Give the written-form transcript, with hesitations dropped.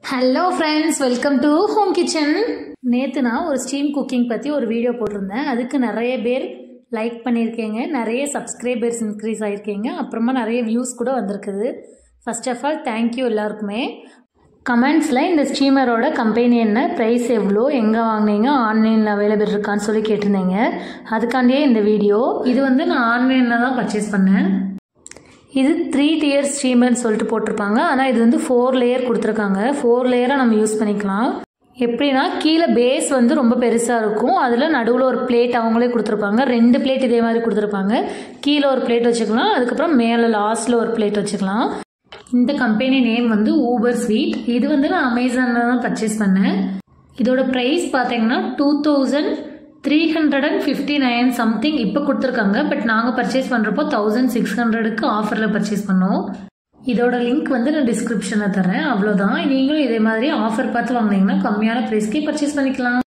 Hello friends, welcome to home kitchen. நேற்று நான் ஒரு ஸ்டீம் குக்கிங் பற்றி ஒரு வீடியோ போட்டிருந்தேன். அதுக்கு நிறைய பேர் லைக் பண்ணியிருக்கீங்க, நிறைய சப்ஸ்கிரைபர்ஸ் இன்க்ரீஸ் ஆகிருக்கீங்க, அப்புறமா நிறைய வியூஸ் கூட வந்திருக்குது. ஃபர்ஸ்ட் ஆஃப் ஆல் தேங்க்யூ எல்லாருக்குமே. கமெண்ட்ஸில் இந்த ஸ்டீமரோட கம்பெனி என்ன, ப்ரைஸ் எவ்வளோ, எங்கே வாங்கினீங்க, ஆன்லைனில் அவைலபிள் இருக்கான்னு சொல்லி கேட்டிருந்தீங்க. அதுக்காண்டியே இந்த வீடியோ. இது நான் ஆன்லைனில் தான் பர்ச்சேஸ் பண்ணேன். இது 3 tier ஸ்டீமர்னு சொல்லிட்டு போட்டிருப்பாங்க. ஆனால் இது 4 லேயர் கொடுத்துருக்காங்க. 4 லேயராக நம்ம யூஸ் பண்ணிக்கலாம். எப்படின்னா கீழே பேஸ் ரொம்ப பெருசாக இருக்கும். அதில் நடுவில் ஒரு பிளேட் அவங்களே கொடுத்துருப்பாங்க. 2 பிளேட் இதே மாதிரி கொடுத்துருப்பாங்க. கீழே ஒரு பிளேட் வச்சுக்கலாம், அதுக்கப்புறம் மேலே லாஸ்ட்டில் ஒரு பிளேட் வச்சுக்கலாம். இந்த கம்பெனி நேம் ஊபர் ஸ்வீட். இது நான் அமேசானில் தான் பர்ச்சேஸ் பண்ணேன். இதோட ப்ரைஸ் பார்த்தீங்கன்னா 2359 சம்திங் இப்போ கொடுத்துருக்காங்க. பட் நாங்கள் பர்ச்சேஸ் பண்ணுறப்போ 1600க்கு ஆஃபரில் பர்ச்சேஸ் பண்ணோம். இதோட லிங்க் நான் டிஸ்கிரிப்ஷனில் தரேன். அவ்வளோதான். நீங்களும் இதே மாதிரி ஆஃபர் பார்த்து வாங்கினீங்கன்னா கம்மியான ப்ரைஸ்க்கே பர்ச்சேஸ் பண்ணிக்கலாம்.